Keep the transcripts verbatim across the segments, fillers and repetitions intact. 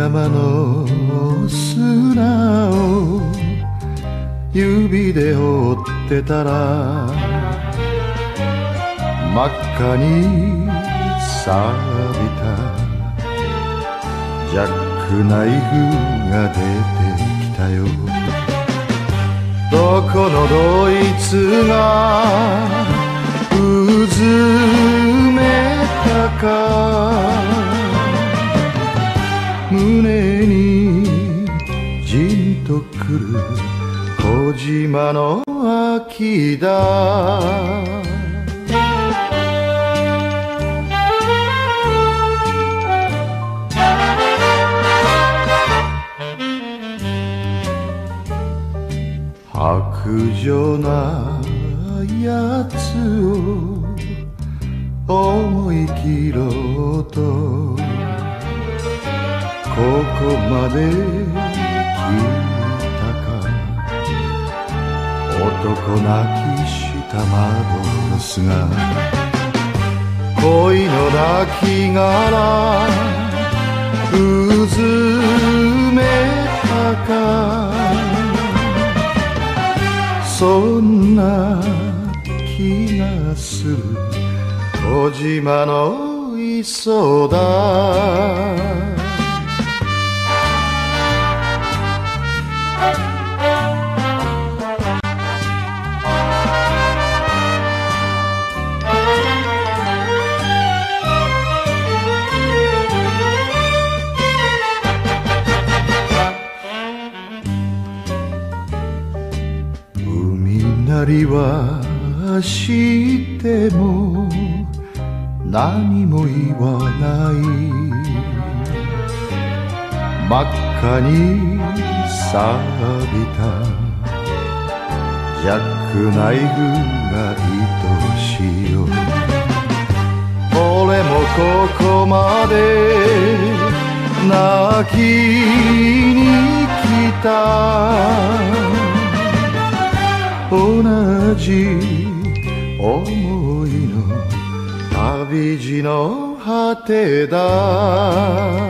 山の砂を指で掘ってたら真っ赤に錆びたジャックナイフが出てきたよ。どこのどいつがうずめたか胸にじんとくる小島の秋だ。白状なやつを思い切ろうとここまで来たか。男泣きしたマドロスが恋の亡きうずめたか。そんな気がする小島の磯だ。なりはしても何も言わない。真っ赤に錆びたジャックナイフが愛しいよ。俺もここまで泣きに来た。同じ思いの旅路の果てだ。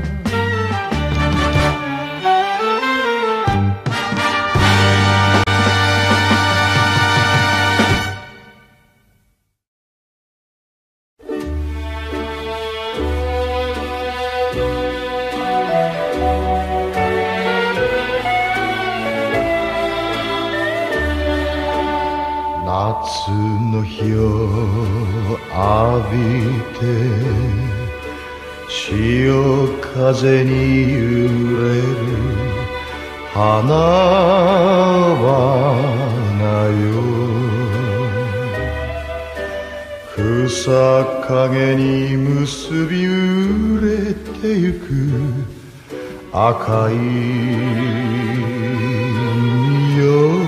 夏の日を浴びて潮風に揺れる花々よ。草陰に結び売れてゆく赤い海よ。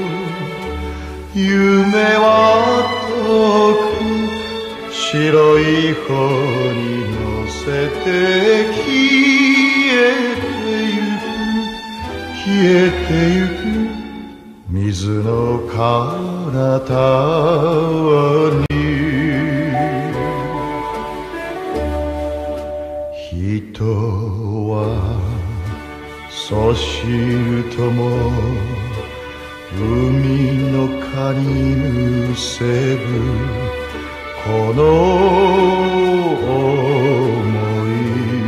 夢は遠く白い帆に乗せて消えてゆく消えてゆく水の彼方に。人はそしるとも海の蚊にむせぶこの想い。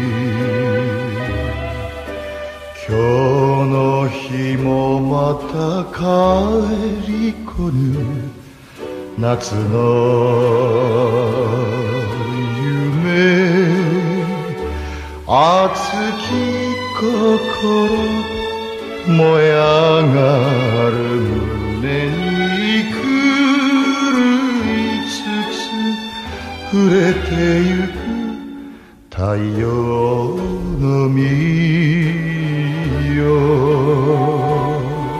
今日の日もまた帰り来ぬ夏の夢。熱き心燃え上がる胸に狂いつつ触れてゆく太陽の実よ。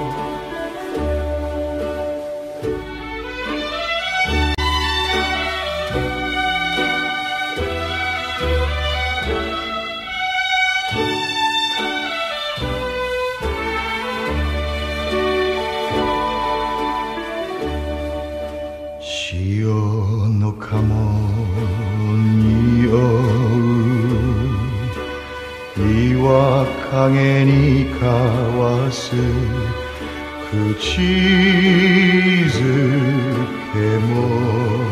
潮の鴨におう岩は影に交わす口づけも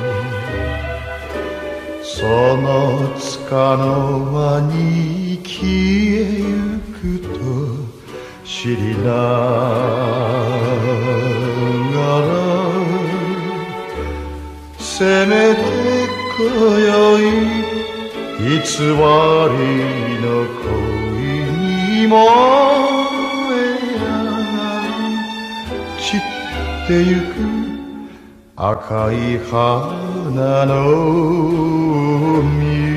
そのつかの間に消えゆくと知りながらせめて今宵偽りの恋に燃え上がる散ってゆく赤い花の実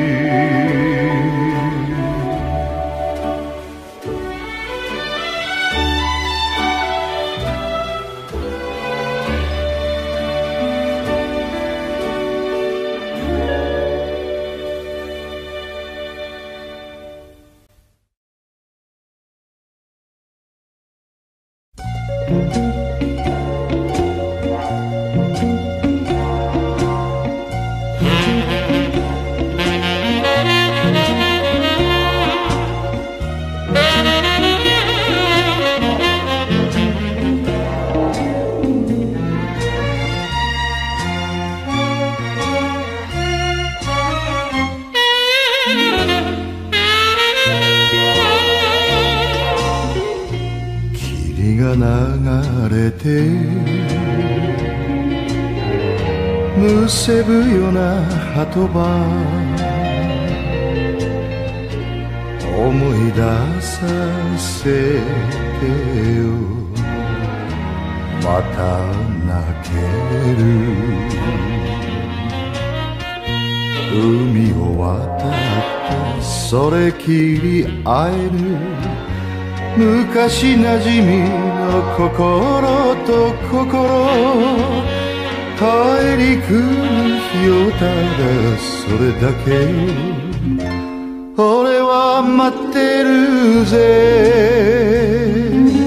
流れてむせぶよな鳩場思い出させてよまた泣ける海を渡ってそれきり会える昔なじみの心と心帰り来る日をただそれだけ俺は待ってるぜ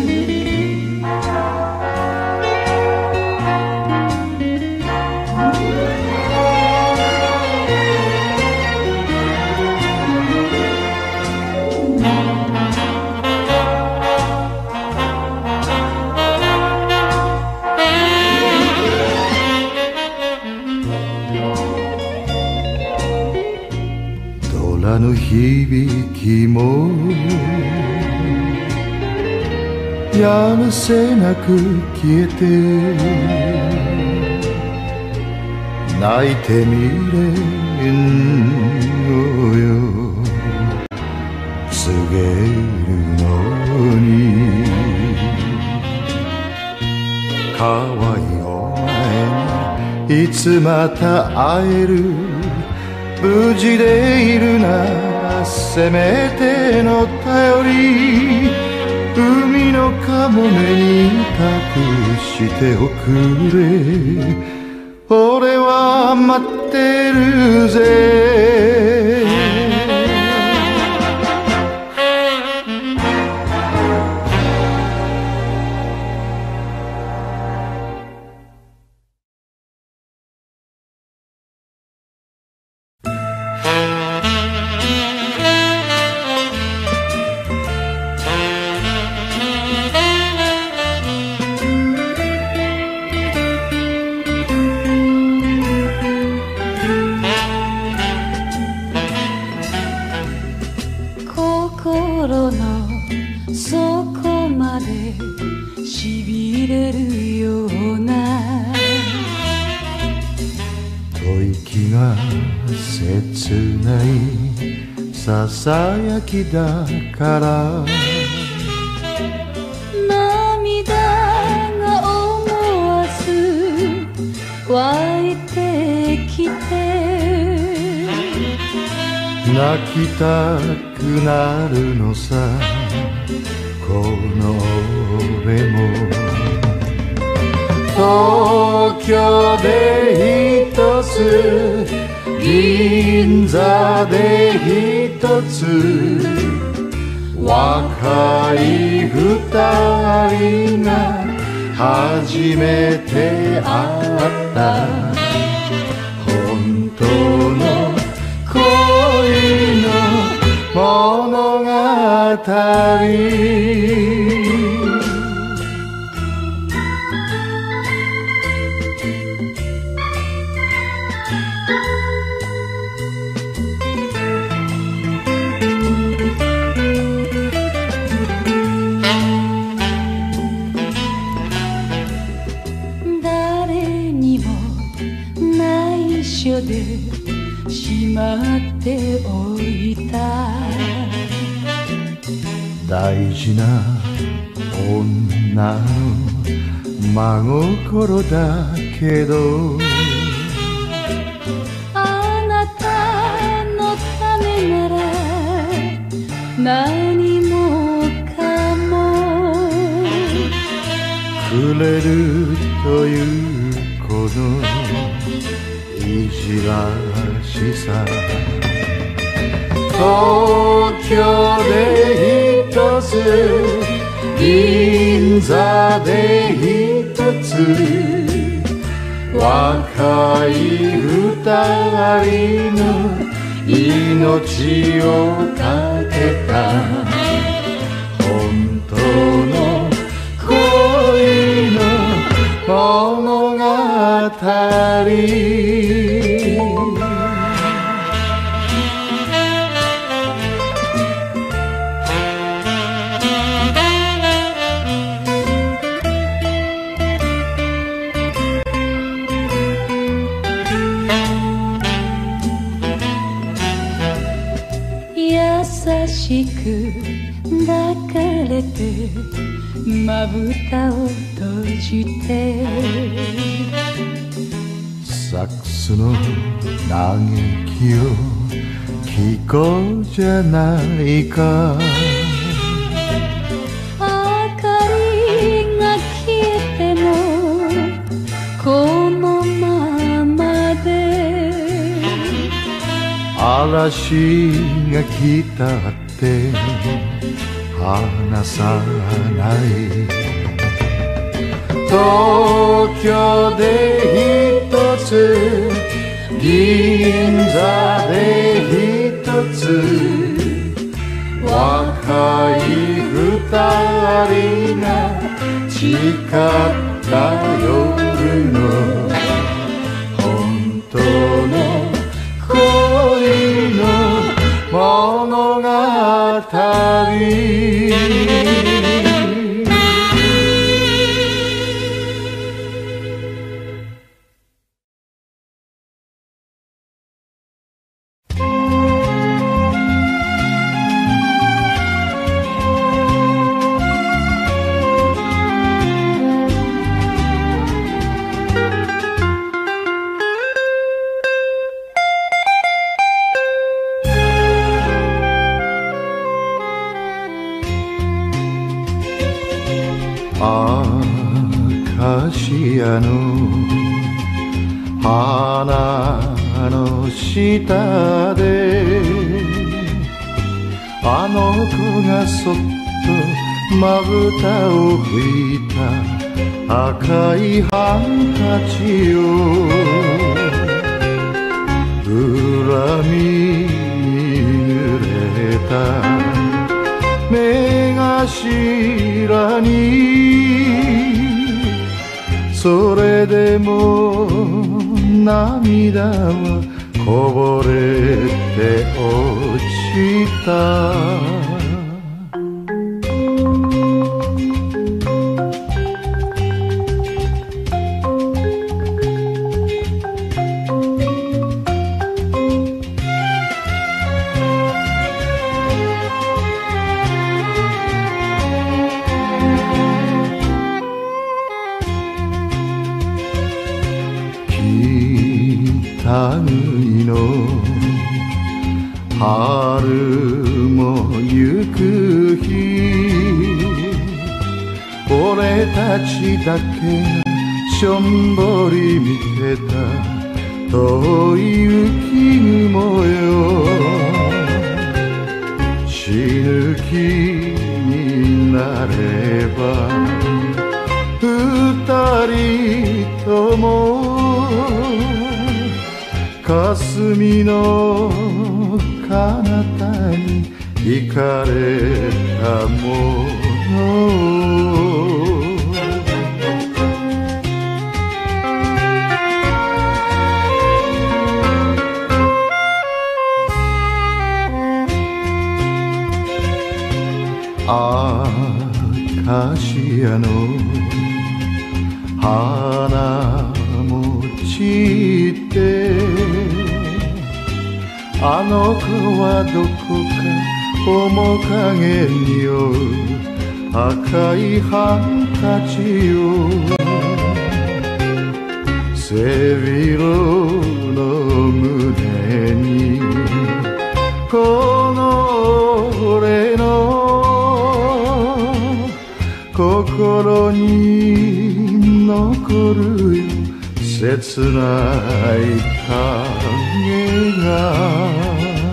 あの響きもやるせなく消えて泣いてみれんのよ告げるのに可愛いお前にいつまた会える無事でいるならせめての頼り海のかもめに託しておくれ俺は待ってるぜ心の底までしびれるような吐息が切ないささやきだから涙が思わず湧いてきて泣きたくなるのさこの俺も東京で一つ銀座で一つ若い二人が初めて会った本当の恋の物語誰にも内緒でしまっておいた大事な女の真心だけどあなたのためなら何もかもくれるというこのいじらしさ東京で一つ銀座で一つ若い二人の命をかけた本当の恋の物語優しく抱かれてまぶたを閉じてサックスの嘆きを聞こうじゃないか明かりが消えてもこのままで嵐が来たって離さない東京で一つ銀座で一つ若い二人が誓った夜の本当の恋の物語アカシアの花の下であの子がそっとまぶたを拭いた赤いハンカチを恨みに濡れた目頭にそれでも涙はこぼれて落ちた北国の春も行く日俺たちだけがしょんぼり見てた遠い雪雲よ死ぬ気になれば二人とも霞の彼方に惹かれたものアカシアの花も散ってあの子はどこか面影によ赤いハンカチを背広の胸にこの俺の心に残るよ切ない影が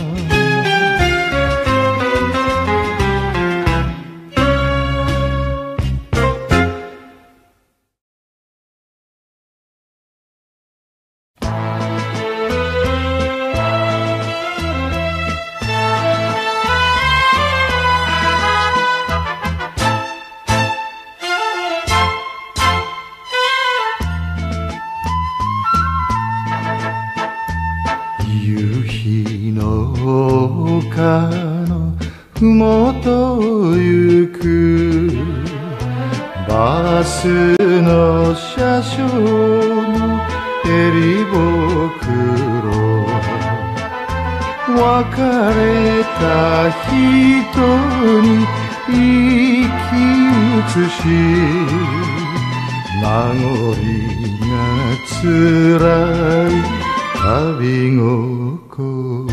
丘のふもと行くバスの車掌の襟袋別れた人に息移し名残がつらい旅心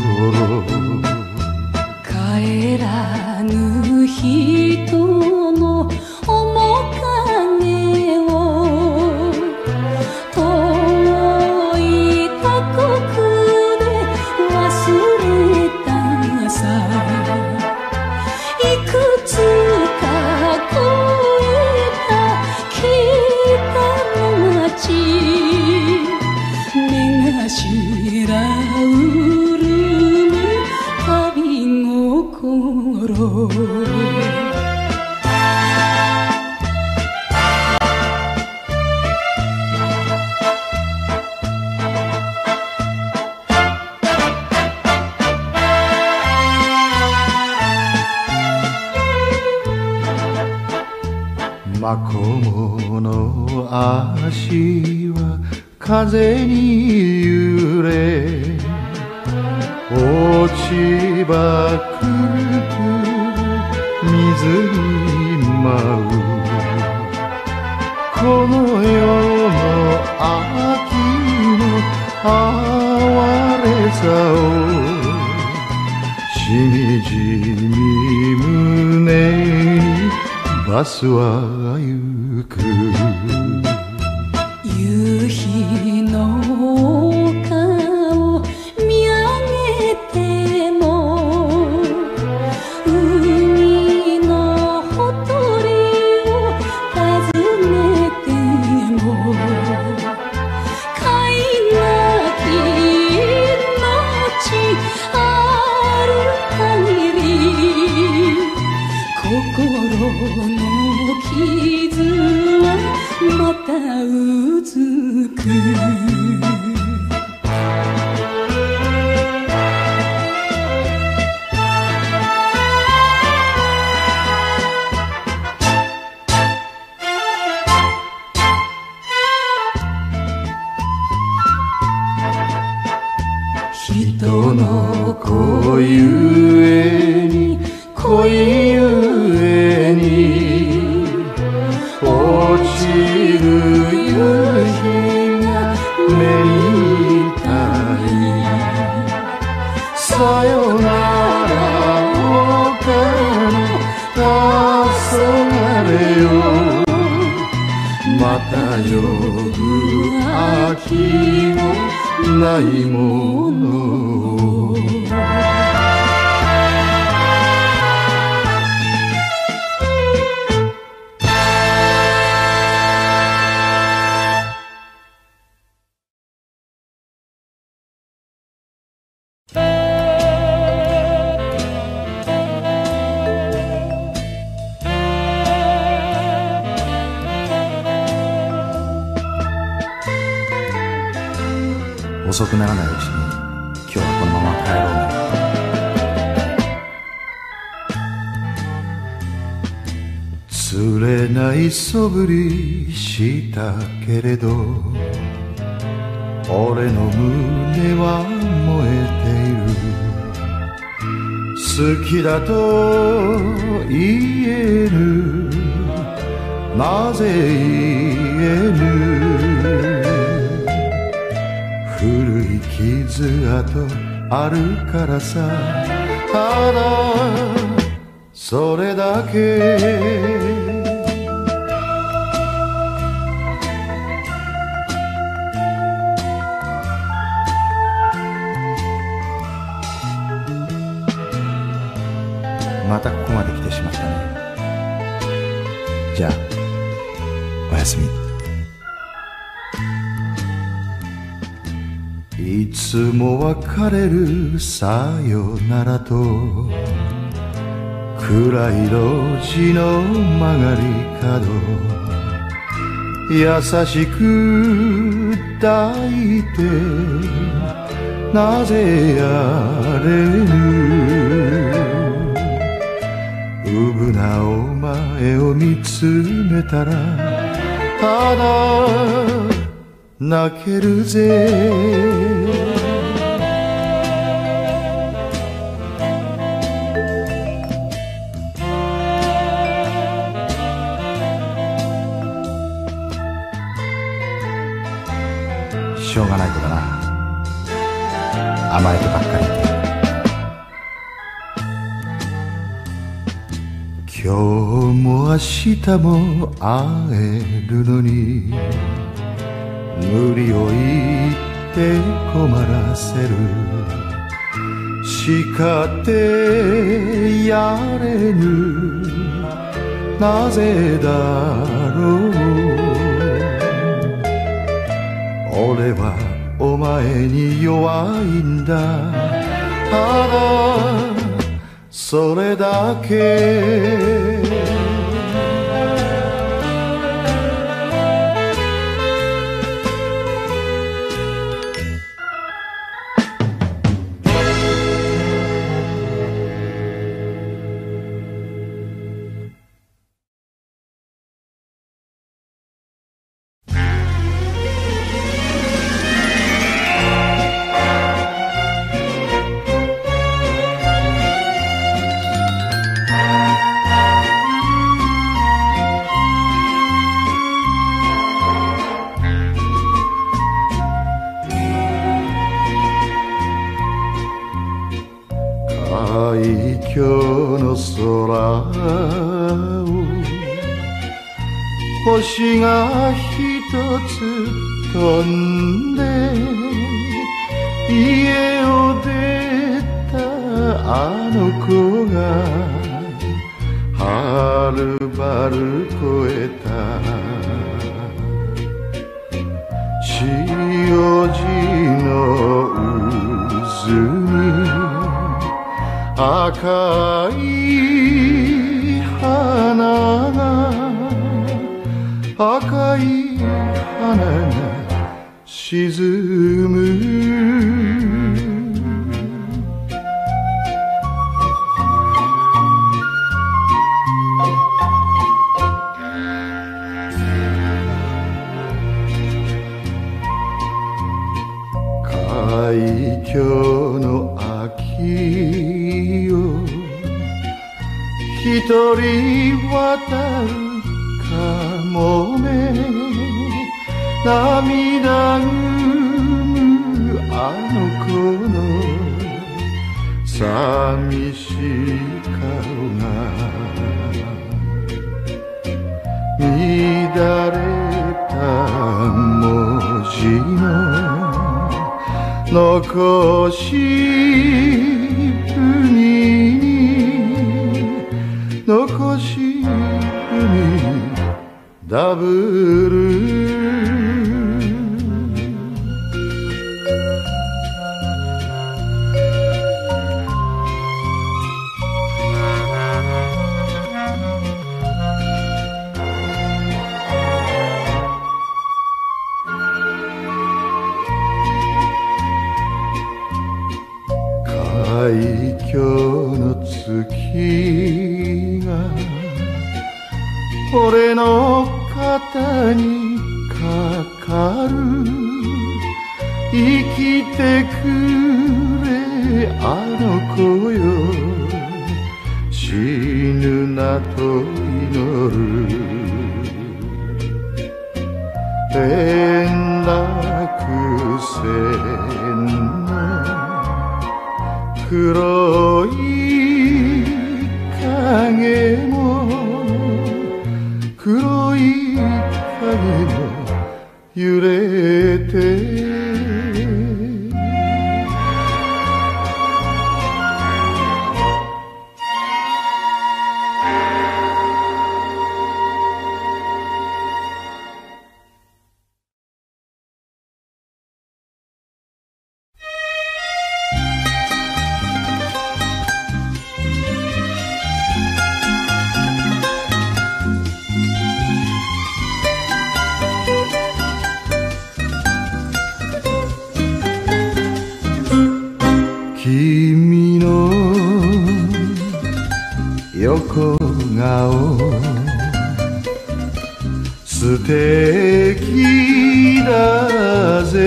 帰らぬ人の面影を遠い他国で忘れたさいくつか越えた北の街目頭潤む旅心マコモの足は風に揺れ落ち葉くるくる水に舞うこの世の秋の哀れさをしみじみ胸にバスは行く夕日の丘を見上げても海のほとりを訪ねても貝なき命ある限り心の傷はまたうずく人の子ゆえに恋ゆえに落ちる夕日が目に痛いさよなら丘の黄昏よまた呼ぶ秋もないもの遅くならないうちに今日はこのまま帰ろうね。 釣れない素振りしたけれど俺の胸は燃えている。好きだと言えぬ、なぜ言えぬ。古い傷跡あるからさ、ただそれだけ。 またここまで来てしまったね。じゃあおやすみ。いつも別れるさよならと暗い路地の曲がり角、優しく抱いてなぜやれぬ。うぶなお前を見つめたらただ泣けるぜ。 しょうがないことだな、甘えてばっかりで。 今日も明日も会えるのに無理を言って困らせる。叱ってやれぬ、なぜだろう。俺はお前に弱いんだ、ただそれだけ。海峡の空を星が一つ飛んで家を出たあの子がはるばる越えた潮路の渦に赤い花が赤い花が沈む。海峡の秋よ一人渡るかもめ涙ぐむあの子の寂しい顔が乱れた文字の残し海に残し海ダブル。 る生きてくれあの子よ死ぬなと祈る連絡船の黒い影も黒い影も揺れて君の横顔素敵だぜ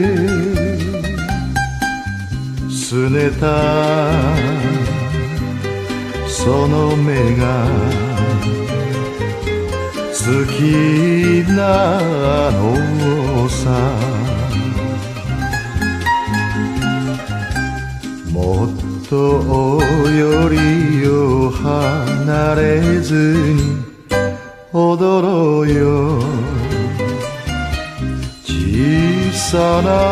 すねたその目が好きなのさもっとよりを離れずに踊ろうよ小さな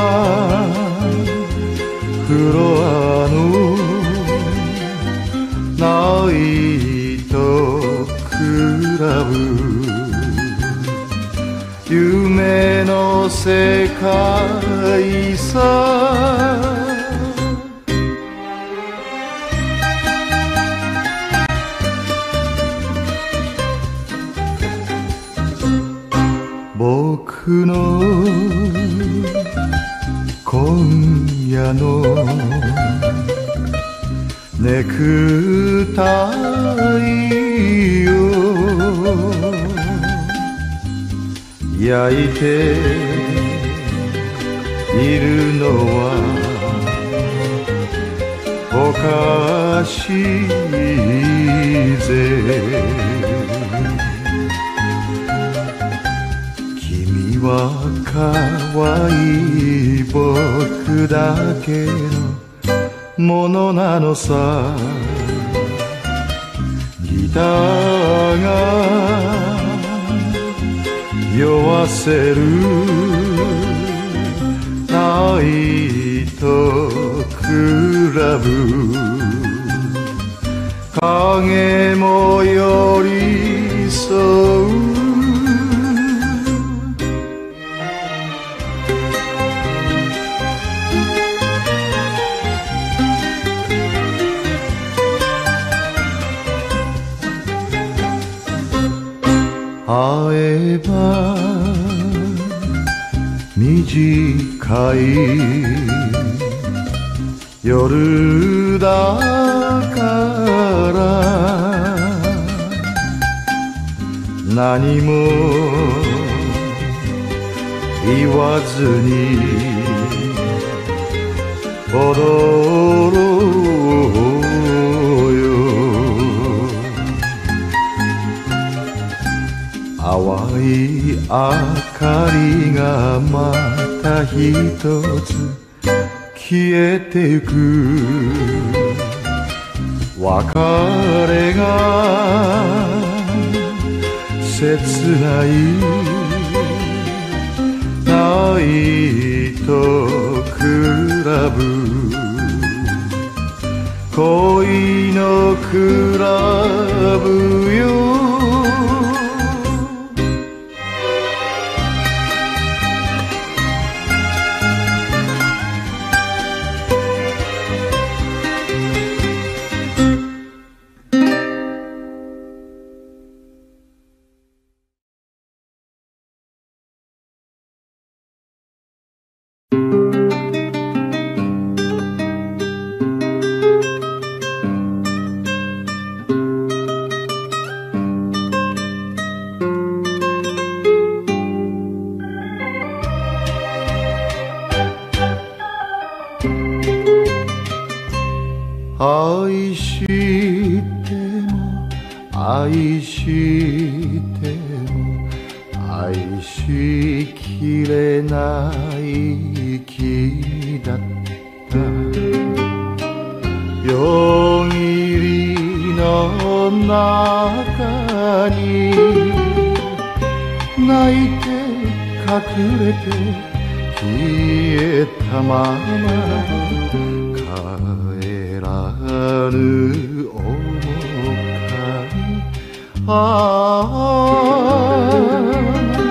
フロアのナイトクラブ夢の世界さ僕の今夜のネクタイを焼いているのはおかしいぜ君は可愛い僕だけのものなのさギターが酔わせるナイトクラブ影も寄り添う会えば短い夜だから何も言わずに踊ろうよ淡い明かりがまた一つ消えてゆく別れが切ないナイトクラブ恋のクラブよ愛しても愛しても愛しきれない君だった夜霧の中に泣いて隠れて消えたまま帰らぬ面影ああ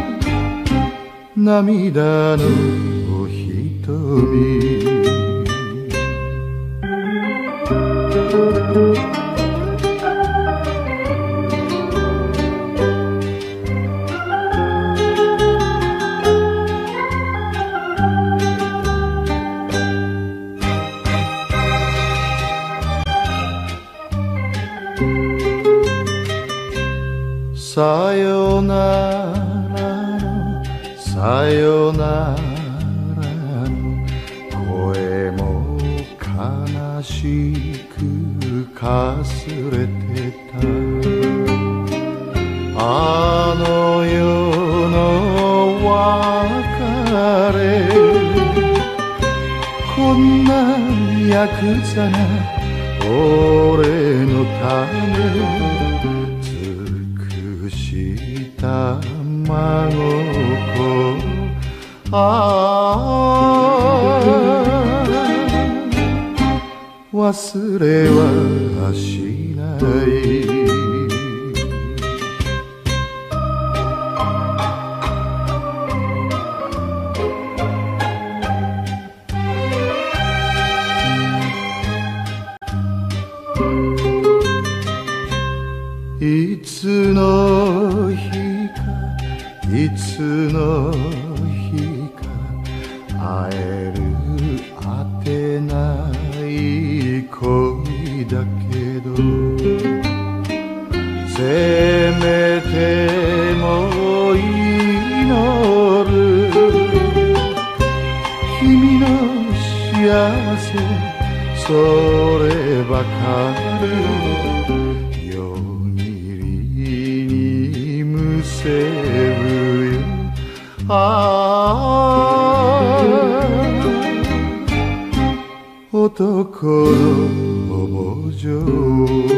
涙の瞳さよならのさよならの声も悲しくかすれてたあの世の別れこんなヤクザな俺のためた真心ああ忘れはしないいつの日いつの日か会えるあてない恋だけどせめても祈る君の幸せそればかり夜霧にむせああ男のお情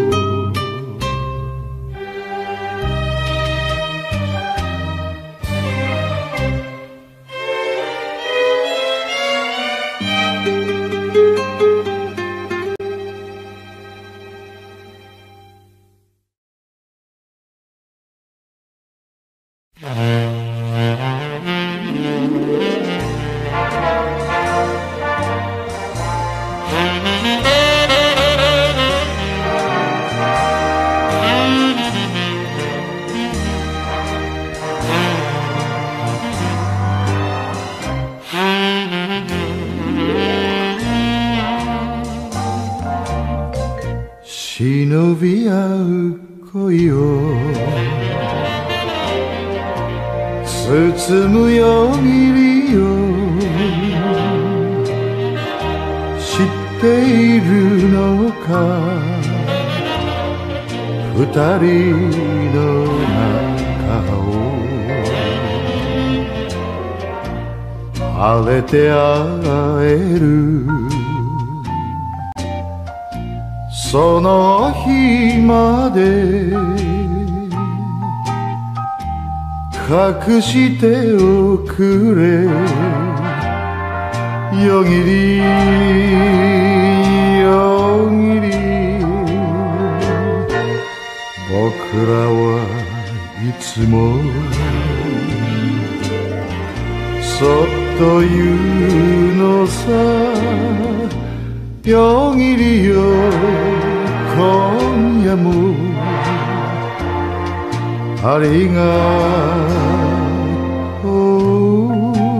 忍び合う恋を包む夜霧を知っているのか二人の中を晴れて会えるその日まで隠しておくれ夜霧夜霧僕らはいつもそっと言うのさ夜霧よ今夜もありがとう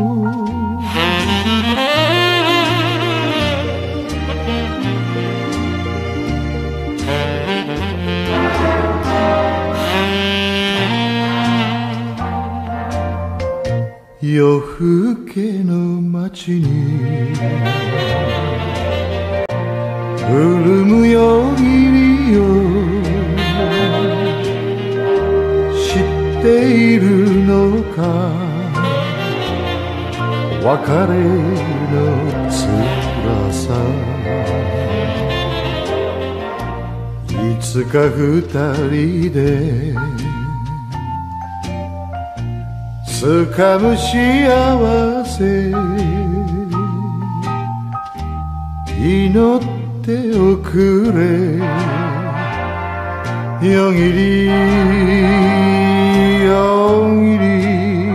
夜更けの街に潤むよぎりを知っているのか別れの辛さいつか二人で掴む幸せ祈っておくれよぎりよぎり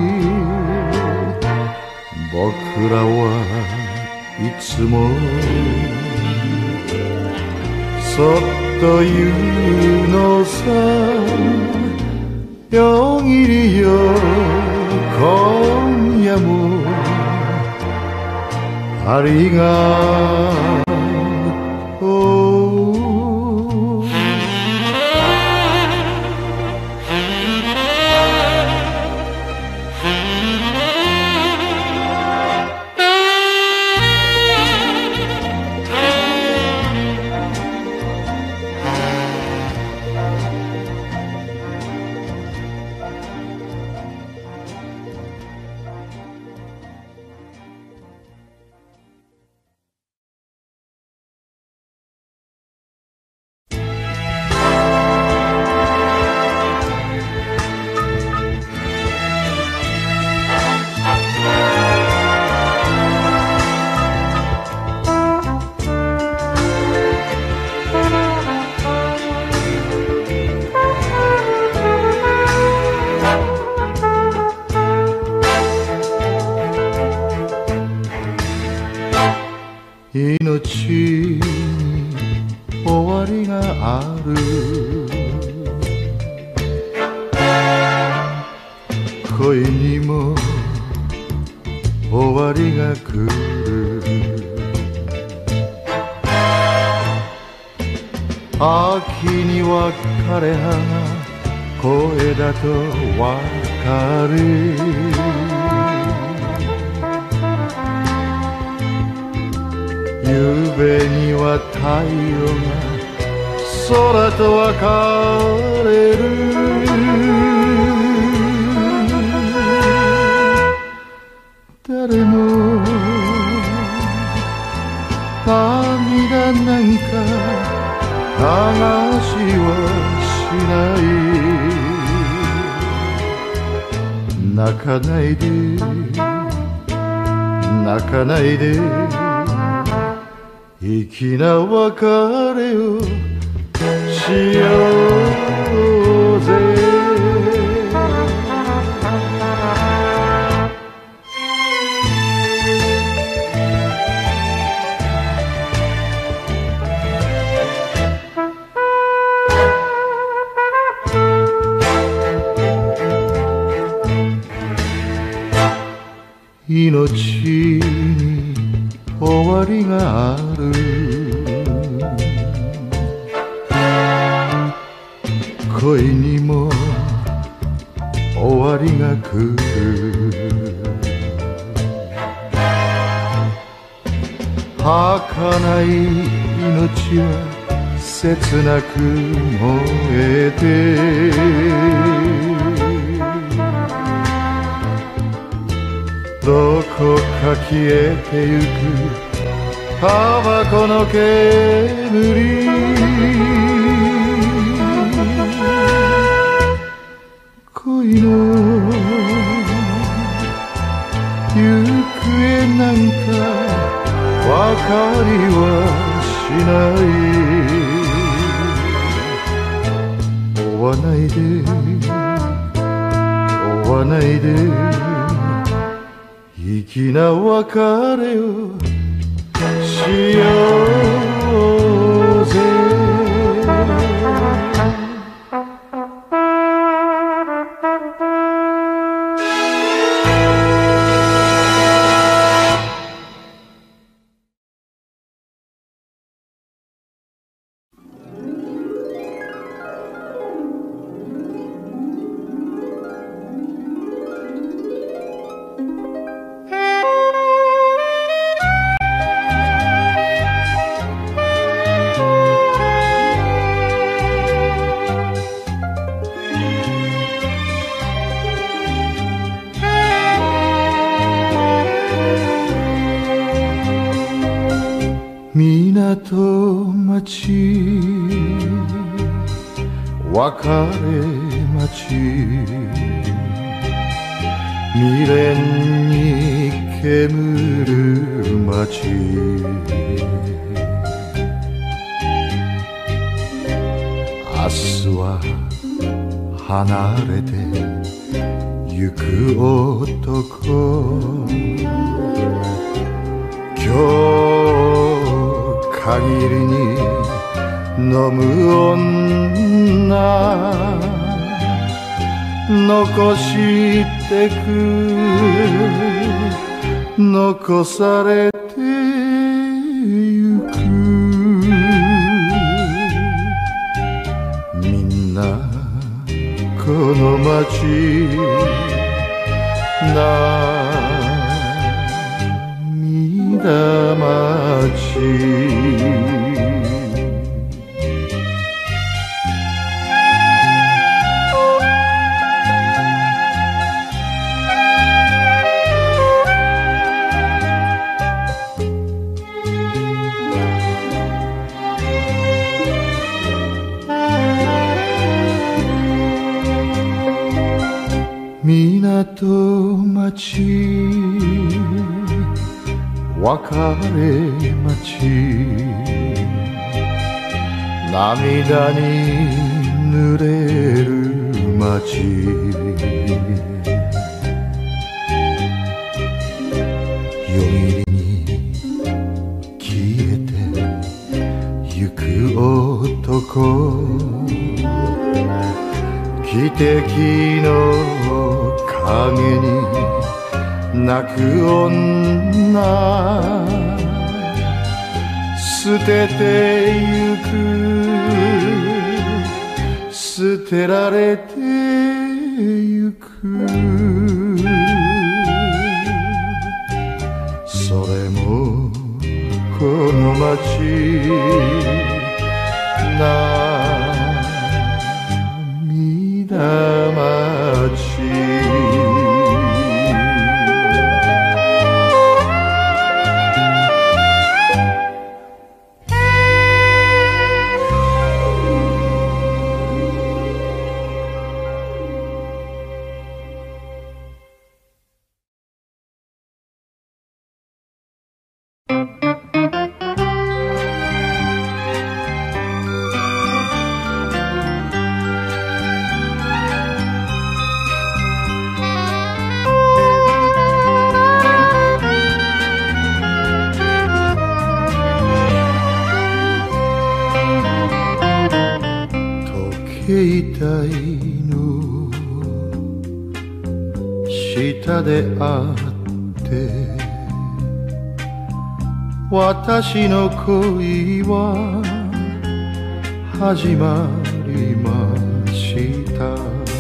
僕らはいつもそっと言うのさよぎりよ今夜もありがとう命に終わりがある恋にも終わりが来る秋に別れ葉が声だとわかる夕べには太陽が空と別れる誰も涙なんか流しはしない泣かないで泣かないで粋な別れをしようぜ命に終わりがある恋にも終わりが来る儚い命は切なく燃えてどこか消えてゆくタバコの煙恋の行方なんかわかりはしない追わないで追わないで粋な別れをしようぜ街別れ街未練に煙る街明日は離れてゆく男今日限りに飲む女残してく残されてゆくみんなこの街涙町港町別れ町涙に濡れる町夜霧に消えてゆく男汽笛の影に泣く女捨ててゆく捨てられてゆくそれもこの街涙町携帯の下で会って私の恋は始まりました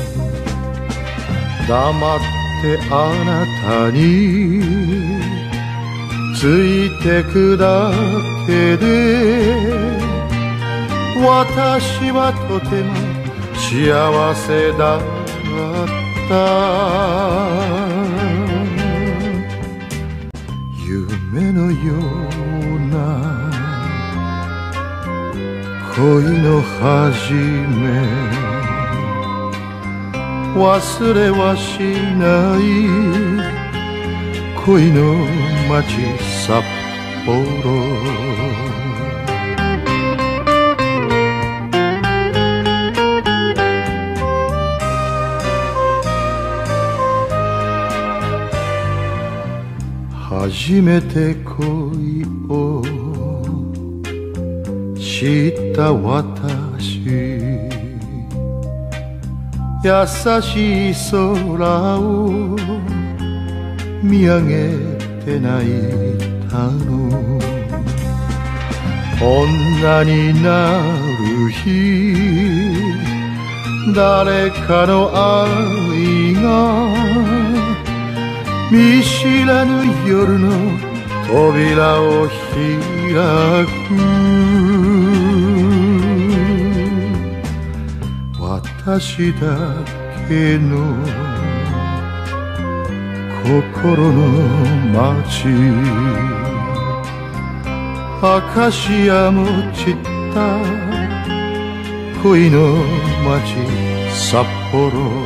黙ってあなたについてくだけで私はとても幸せだった夢のような恋の始め忘れはしない恋の街札幌初めて恋を知った私優しい空を見上げて泣いたの女になる日誰かの愛が見知らぬ夜の扉を開く私だけの心の街アカシアも散った恋の街札幌。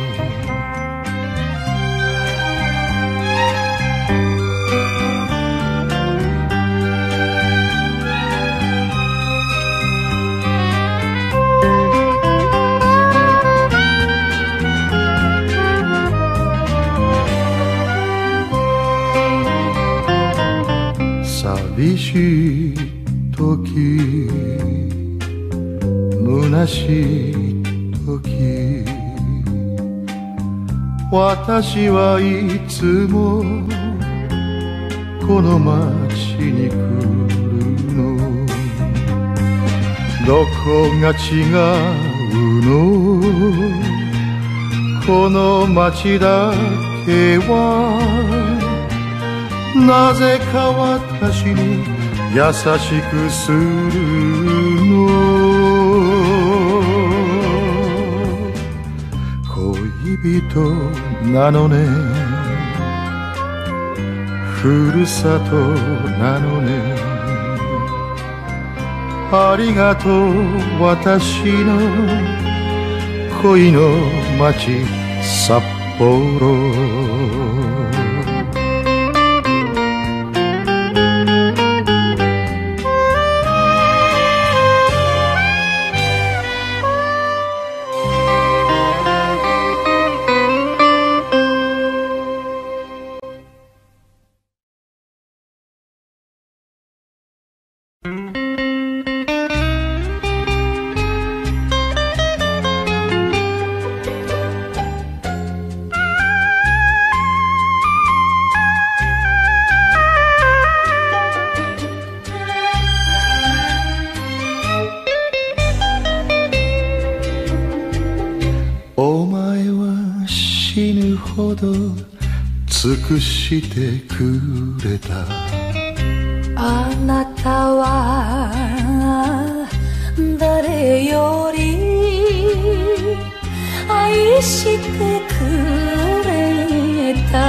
寂しい時、虚しい時、私はいつもこの街に来るの。どこが違うの、この街だけは。なぜか私に優しくするの。恋人なのね、ふるさとなのね。ありがとう私の恋の街札幌。お前は死ぬほど尽くしてくれた。 あなたは誰より愛してくれた。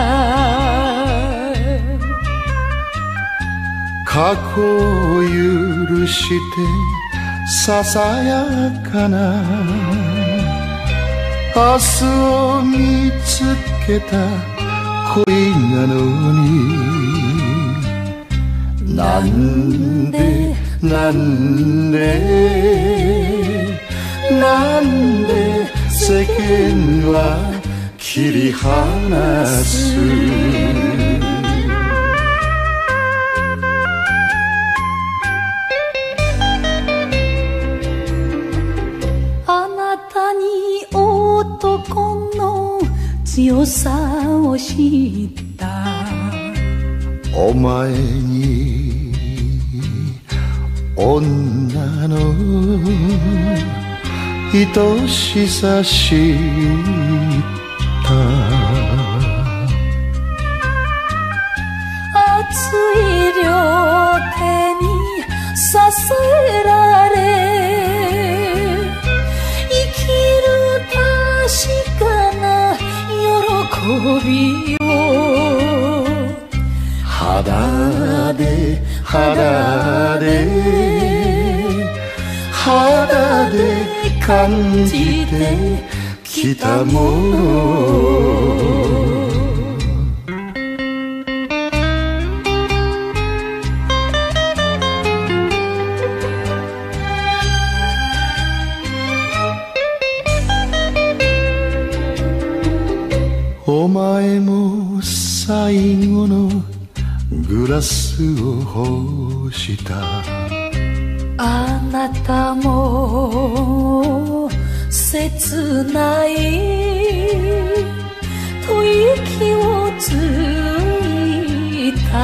過去を許してささやかな明日を見つけた恋なのに、なんでなんでなんで世間は切り離す。 男の強さを知った。 お前に女の愛しさ知った。 熱い両手に支えられ生きる確かな喜びを肌で肌で肌で感じてきたもの。お前も最後のグラスを欲した。 あなたも切ない吐息をついた。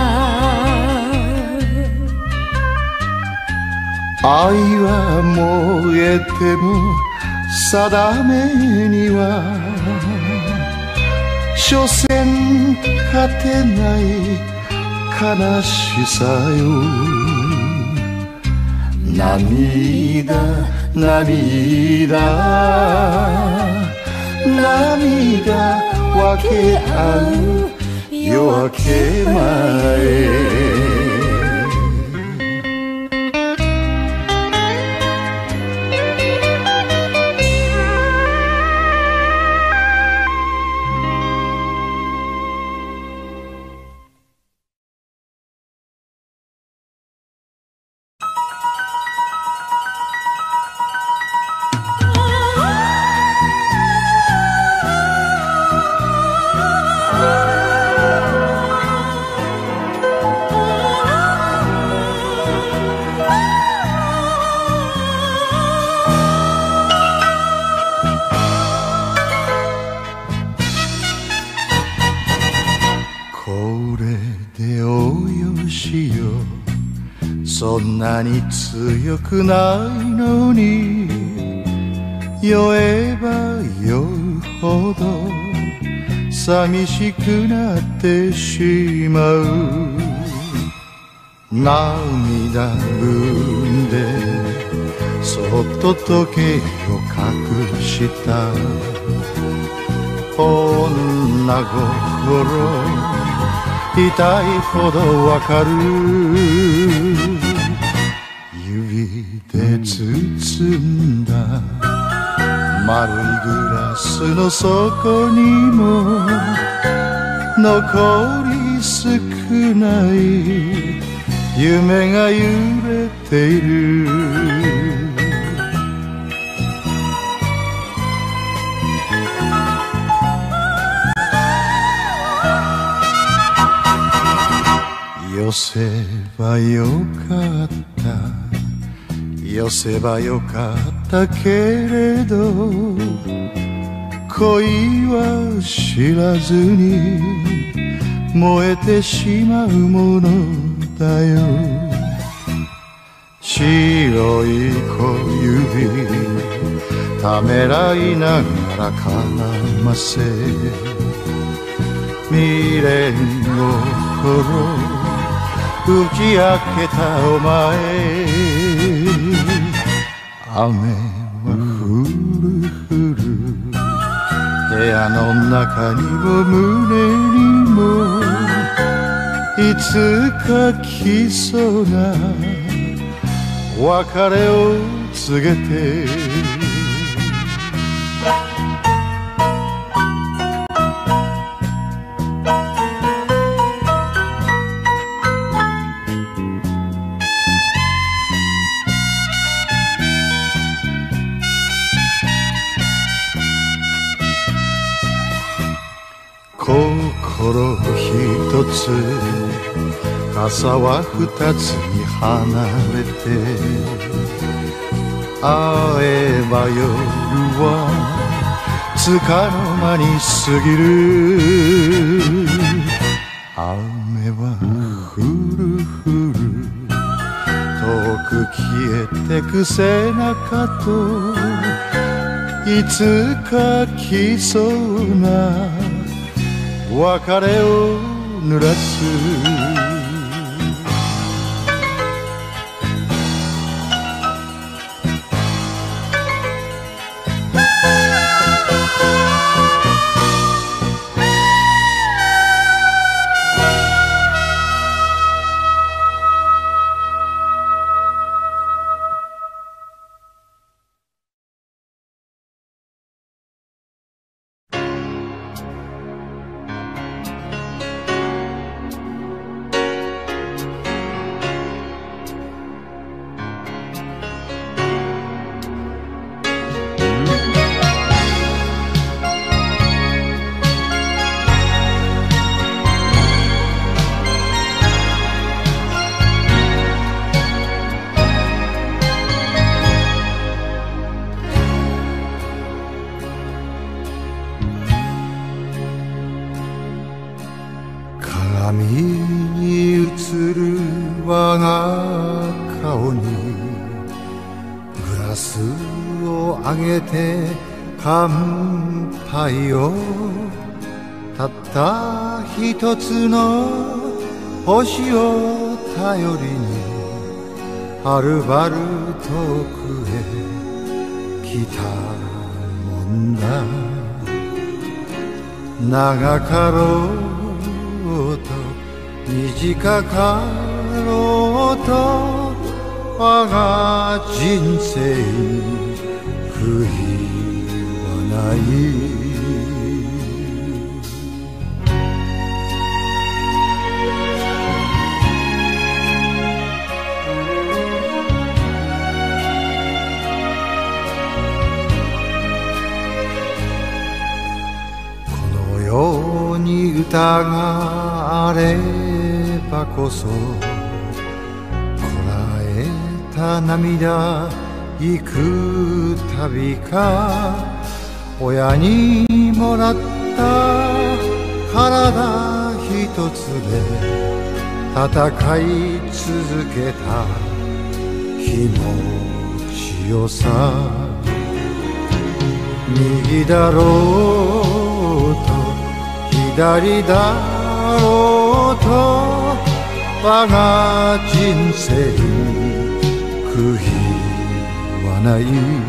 愛は燃えても定めには所詮勝てない悲しさよ。涙涙涙分け合う夜明け前。 れでおよしよ、そんなに強くないのに、酔えば酔うほど寂しくなってしまう。涙ぐんでそっと時計を隠した女心、痛いほどわかる。指で包んだ丸いグラスの底にも残り少ない夢が揺れている。寄せばよかった、寄せばよかったけれど、恋は知らずに燃えてしまうものだよ。白い小指ためらいながら絡ませ、未練心打ち明けたお前、雨は降る降る、部屋の中にも胸にもいつか来そうな別れを告げて、心一つ傘は二つに離れて、会えば夜はつかの間に過ぎる。雨は降る降る、遠く消えてく背中といつか来そうな別れを濡らす。鏡に映る我が顔にグラスをあげて乾杯を、たった一つの星を頼りにはるばる遠くへ来たもんだ。長かろうと短かろうと我が人生悔いはない。このように歌があればこそこらえた涙幾度か親にもらった体一一つで戦い続けた気持ちよさ、右だろうと左だろうと我が人生悔いはない。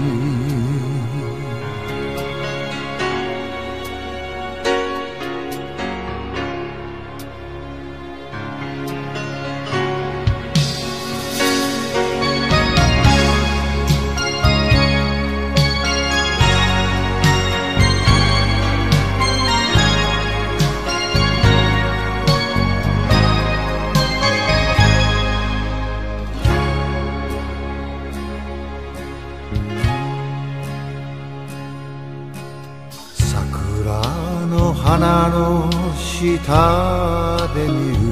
花の下で見る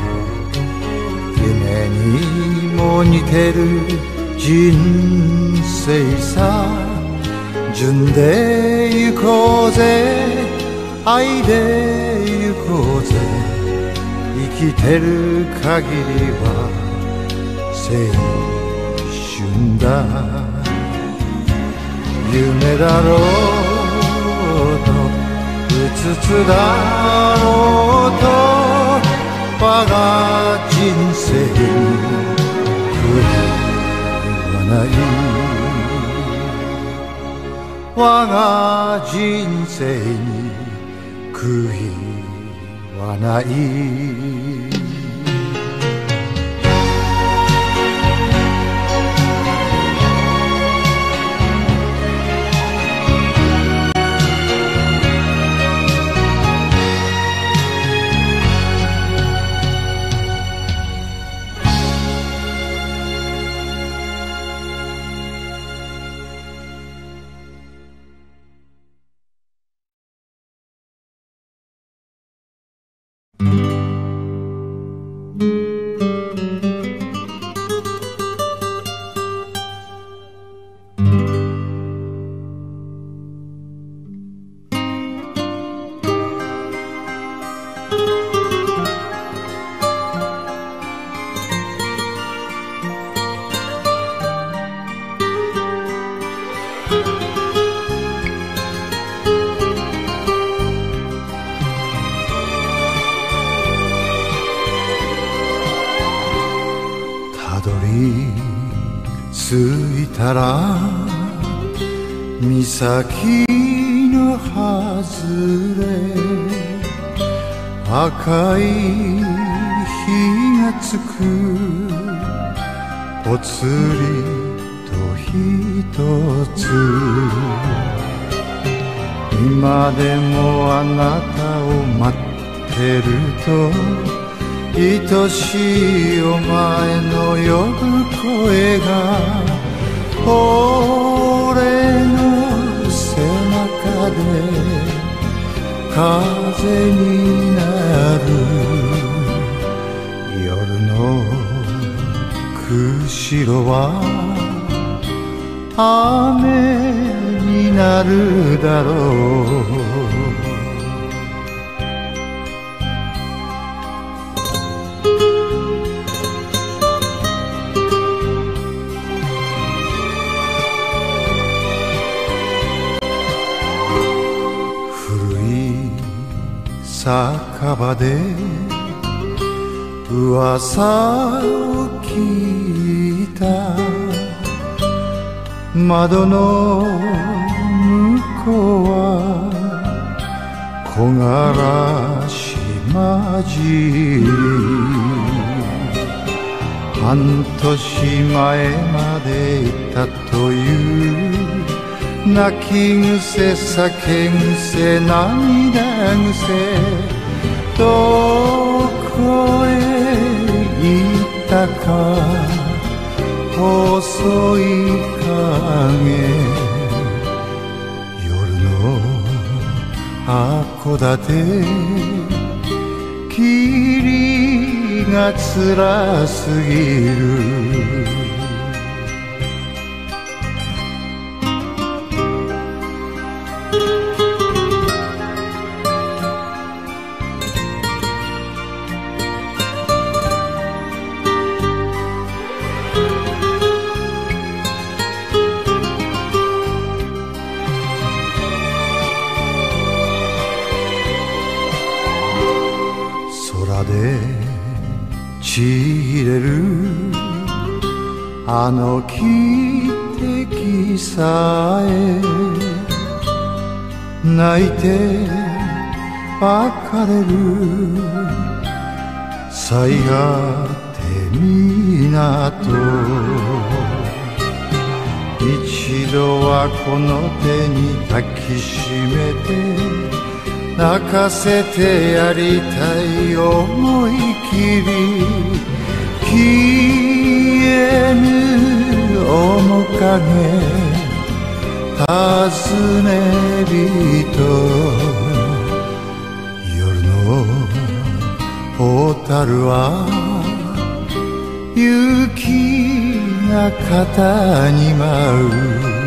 夢にも似てる人生さ、純で行こうぜ愛で行こうぜ、生きてる限りは青春だ。夢だろうとうつつだろうと我が人生悔いはない。我が人生に悔いはない。着いたら岬の外れ赤い火がつく、ぽつりと一つ今でもあなたを待ってると愛しいお前の呼ぶ声が俺の背中で風になる。夜の釧路は雨になるだろう。酒場で噂を聞いた、窓の向こうは木枯らし混じり、半年前までいたという泣き癖酒癖涙癖、どこへ行ったか細い影、夜の函館霧が辛すぎる。 ち入れるあの汽笛さえ泣いて別れる最果て港一度はこの手に抱きしめて泣かせてやりたい思い切り消えぬ面影尋ね人夜の小樽は雪が肩に舞う